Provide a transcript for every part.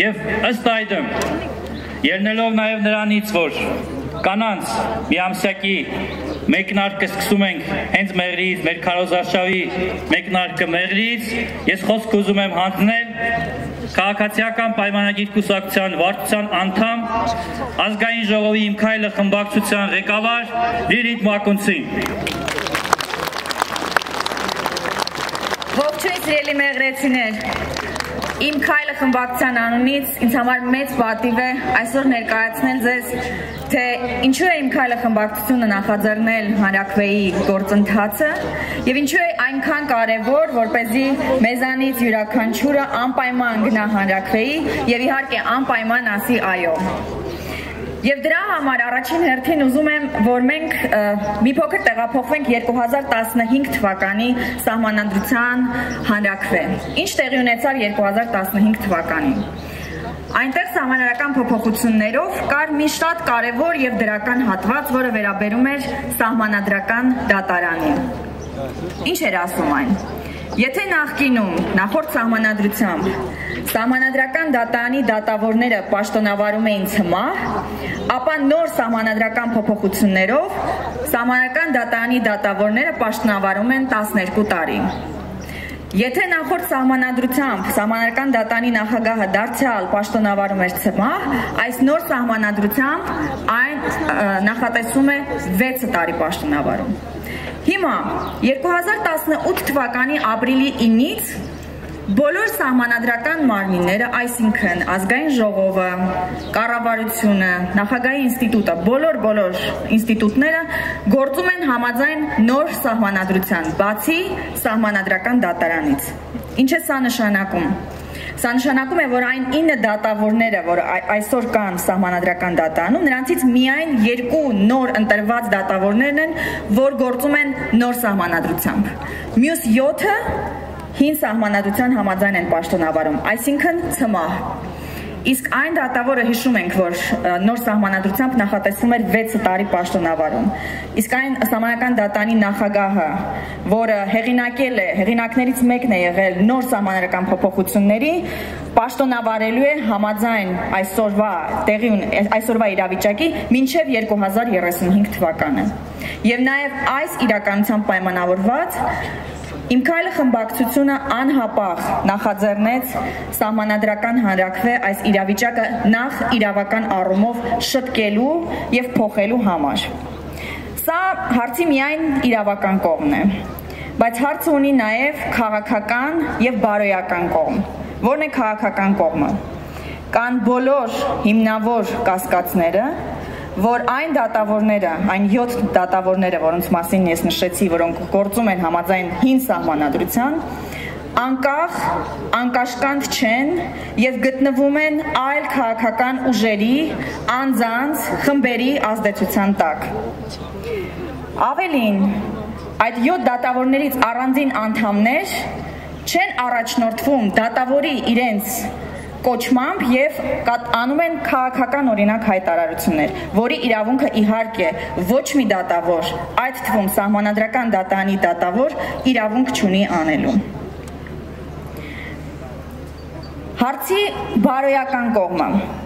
Եվ ըստ այդմ, ելնելով նաև նրանից, որ կանանց միամսյակի մեկնարկը սկսում ենք հենց Մեղրիից, մեր քարոզարշավի մեկնարկը Մեղրիից, ես խոսք ուզում եմ հանդնել քաղաքացիական պայմանագիր կուսակցության վարչության անդամ, ազգային ժողովի Իմ քայլը խմբակցության ղեկավար Լիլիթ Մակունցին։ Ողջույն սիրելի մեղրեցիներ, Իմ քայլը խմբակցության անունից ինձ համար մեծ պատիվ է այսօր ներկայացնել ձեզ, թե ինչու է Իմ քայլը խմբակցությունը նախաձեռնել հանրաքվեի գործընթացը եւ ինչու է այնքան կարեւոր, որպեսզի մեզանից յուրաքանչյուրը անպայման գնա հանրաքվեի եւ իհարկե անպայման ասի այո։ Եվ դրա համար առաջին հերթին ուզում եմ, որ մենք մի փոքր տեղափոխվենք 2015 թվականի սահմանադրության հանրաքվե։ Ինչ տեղի ունեցավ 2015 թվականին։ Այնտեղ սահմանադրական փոփոխություններով կար մի շատ կարևոր եւ դրական հատված, որը վերաբերում էր սահմանադրական դատարանին։ Ինչ էր ասում այն։ Եթե նախկինում, նախորդ սահմանադրությամբ, սահմանադրական դատարանի դատավորները պաշտոնավարում էին ցմահ, ապա նոր սահմանադրական փոփոխություններով սահմանադրական դատարանի դատավորները պաշտոնավարում են 12 տարի։ Եթե նախորդ սահմանադրությամբ սահմանադրական դատարանի նախագահը դարձյալ պաշտոնավարում էր ցմահ, այս նոր սահմանադրությամբ այն նախատեսում է 6 տարի պաշտոնավարում։ Հիմա 2018 թվականի ապրիլի 9-ից բոլոր սահմանադրական մարմինները, այսինքն ազգային ժողովը, կառավարությունը, նախագահի ինստիտուտը, բոլոր ինստիտուտները գործում են համաձայն նոր սահմանադրության, բացի սահմանադրական դատարանից։ Ինչ է սա նշանակում։ Սա նշանակում է, որ այն 9 դատավորները, որ այսօր կան սահմանադրական դատարանում, նրանցից միայն 2 նոր ընտրված դատավորներն են, որ գործում են նոր սահմանադրությամբ։ Մյուս 7-ը հին սահմանադրության համաձայն են պաշտոնավարում, այսինքն ցմահ։ Իսկ այն դատավորը հիշում ենք, որ նոր սահմանադրությամբ նախատեսվում էր 6 տարի պաշտոնավարում։ Իսկ այն սահմանադրական դատարանի նախագահը, որը հեղինակներից մեկն է եղել նոր սահմանադրական փոփոխությունների, պաշտոնավարելու է համաձայն այսօրվա իրավիճակի մինչև 2035 թվականը։ Եվ նաև այս իրականությամբ պայմանավորված Իմ քայլը խմբակցությունը անհապաղ նախաձեռնեց սահմանադրական հանրաքվե այս իրավիճակը նախ իրավական առումով շտկելու եւ փոխելու համար։ Սա հարցի միայն իրավական կողմն է, բայց հարցը ունի նաեւ քաղաքական եւ բարոյական կողմ։ Որն է քաղաքական կողմը։ Կան բոլոր հիմնավոր կասկածները, որ այն դատավորները, այն 7 դատավորները, որոնց մասին ես նշեցի, որոնք գործում են համաձայն հին սահմանադրության, անկախ, անկաշկանդ չեն եւ գտնվում են այլ քաղաքական ուժերի, անձանց, խմբերի ազդեցության տակ։ Ավելին, այդ 7 դատավորներից առանձին անդամներ չեն առաջնորդվում դատավորի իրենց կոչմամբ եւ անում են քաղաքական օրինակ հայտարարություններ, որի իրավունքը իհարկե ոչ մի դատավոր, այդ թվում սահմանադրական դատարանի դատավոր իրավունք չունի անելու։ Հարցի բարոյական կողմը։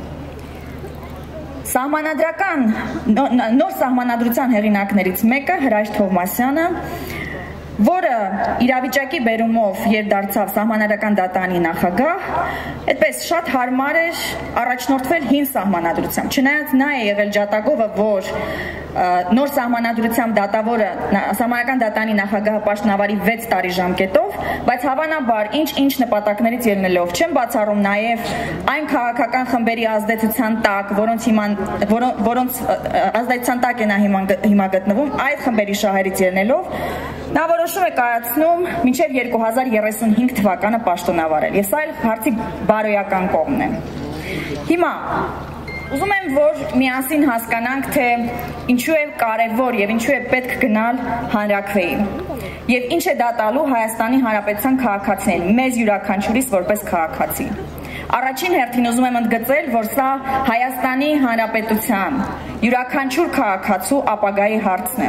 Նոր սահմանադրության հեղինակներից մեկը Հրաշ Թովմասյանը, որը իրավիճակի բերումով երբ դարձավ սահմանադրական դատարանի նախագահ, այդպես շատ հարմար էր առաջնորդվել հին սահմանադրությամբ։ Չնայած նա է եղել ջատագովը, որ նոր սահմանադրությամբ դատավորը սահմանադրական դատարանի նախագահը պաշտոնավարի 6 տարի ժամկետով, բայց հավանաբար ինչ նպատակներից ելնելով չեն բացառում նաև այն քաղաքական խմբերի ազդեցության տակ, որոնց ազդեցության տակ է նա հիմա գտնվում, այդ խմբերի շահերից ելնելով նա որոշում է կայացնում մինչև 2035 թվականը պաշտոնավարել։ Եվ սա էլ հարցի բարոյական կողմն է։ Հիմա ուզում եմ, որ միասին հասկանանք, թե ինչու է կարևոր եւ ինչու է պետք գնալ հանրաքվեի։ Եվ ինչ է դա տալու Հայաստանի Հանրապետության քաղաքացիներին, մեզ յուրաքանչյուրիս որպես քաղաքացի։ Առաջին հերթին ուզում եմ ընդգծել, որ սա Հայաստանի Հանրապետության յուրաքանչյուր քաղաքացու ապագայի հարցն է։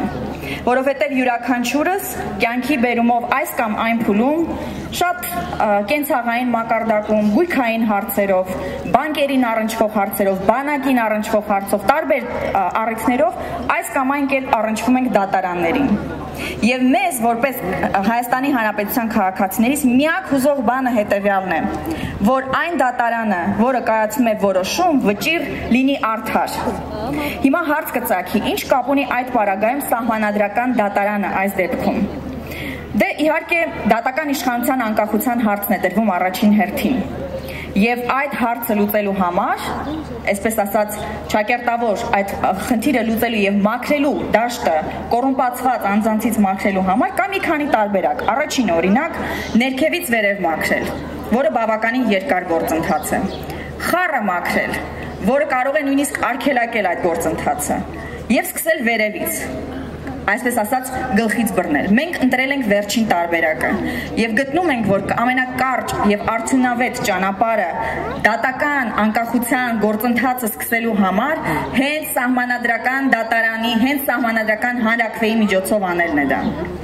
որովհետև յուրաքանչյուրս կյանքի բերումով այս կամ այն փուլում շատ կենցաղային մակարդակում, գույքային հարցերով, բանկերին առնչվող հարցերով, բանակին առնչվող հարցով, տարբեր առիթներով այս կամ այն կերպ առնչվում ենք դատարաններին։ Եվ մեզ, որպես Հայաստանի Հանրապետության քաղաքացիներից, միակ հուզող բանը հետևյալն է, որ այն դատարանը, որը կայացում է որոշում, վճիռ լինի արդար։ Հիմա հարց կծագի, ինչ կապ ունի այդ պարագայում սահմանադրական դատարանը այս դեպքում։ Դե իհարկե դատական իշխանության անկախության հարցն է դրվում առաջին հերթին։ Եվ այդ հարցը լուծելու համար, այսպես ասած, ճակերտավոր այդ խնդիրը լուծելու եւ մաքրելու դաշտը կոռումպացված անձանցից մաքրելու համար կա մի քանի տարբերակ։ Առաջին օրինակ, ներքևից վերև մաքրել, որը բավականին երկար գործընթաց է։ Խառը մաքրել, որը կարող է նույնիսկ արգելակել այդ գործընթացը, եւ սկսել վերևից։ Այսպես ասած, գլխից բռնել։ Մենք ընտրել ենք վերջին տարբերակը եւ գտնում ենք, որ ամենակարճ եւ արդյունավետ ճանապարհը դատական անկախության գործընթացը սկսելու համար հենց սահմանադրական դատարանի, հենց սահմանադրական հանրաքվեի միջոցով անելն է դա։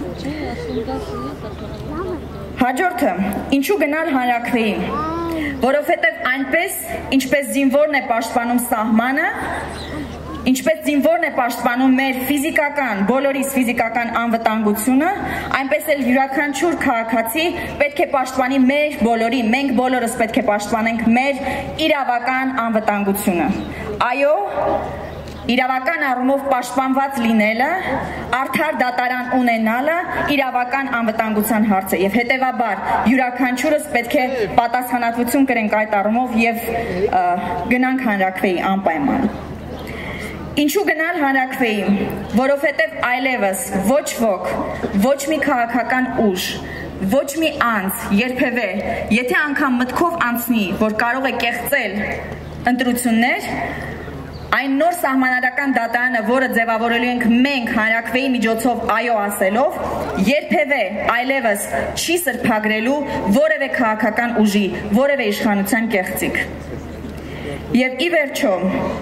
Հաջորդը, ինչու գնալ հանրաքվեի, որովհետեւ այնպես, ինչպես զինվորն է պաշտպանում սահմանը, ինչպես զինվորն է պաշտպանում մեր ֆիզիկական, բոլորիս ֆիզիկական անվտանգությունը, այնպես էլ յուրաքանչյուր քաղաքացի պետք է պաշտպանի մեր բոլորի, մենք բոլորս պետք է պաշտպանենք մեր իրավական անվտանգությունը։ Այո, իրավական առումով պաշտպանված լինելը, արդար դատարան ունենալը իրավական անվտանգության հարց է եւ հետեւաբար յուրաքանչյուրս պետք է պատասխանատվություն կրենք այդ առումով եւ գնանք հանրաքվեի անպայման։ Ինչու գնալ հանրաքվեի, որովհետև այլևս ոչ ոք, ոչ մի քաղաքական ուժ, ոչ մի անձ երբևէ, եթե անգամ մտքով անցնի, որ կարող է կեղծել ընտրություններ, այն նոր սահմանադրական դատարանը, որը ձևավորելու ենք մենք հանրաքվեի միջոցով այո ասելով, երբևէ այլևս չի սրբագրելու որևէ քաղաքական ուժի, որևէ իշխանության կեղծիք։ Եվ ի վերջո,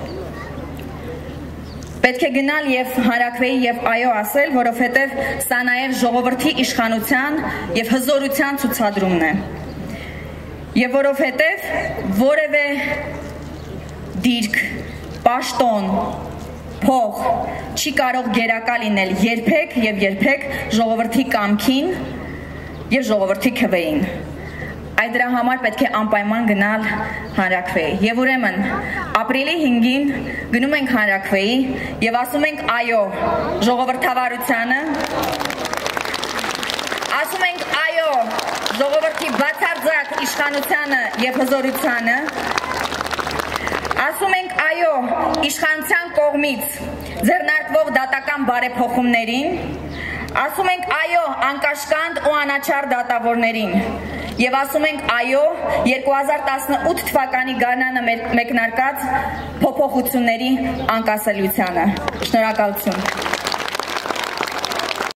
պետք է գնալ եւ հանրաքվեի եւ այո ասել, որովհետեւ սա նաեւ ժողովրդի իշխանության եւ հզորության ցուցադրումն է։ Եվ որովհետեւ որևէ դիրք, պաշտոն, փող չի կարող գերակա լինել երբեք եւ երբեք ժողովրդի կամքին եւ ժողովրդի քվեին։ Այդ դրա համար պետք է անպայման գնալ հանրաքվեի։ Եվ ուրեմն ապրիլի 5-ին գնում ենք հանրաքվեի եւ ասում ենք այո ժողովրդավարությանը, ասում ենք այո ժողովրդի բացարձակ իշխանությանը եւ հզորությանը, ասում ենք այո իշխանության կողմից ձեռնարկվող դատական բարեփոխումներին, ասում ենք այո անկաշկանդ ու անաչառ դատավորներին եւ ասում ենք այո 2018 թվականի գարնանը մեկնարկած փոփոխությունների անկասելիությանը։ Շնորհակալություն։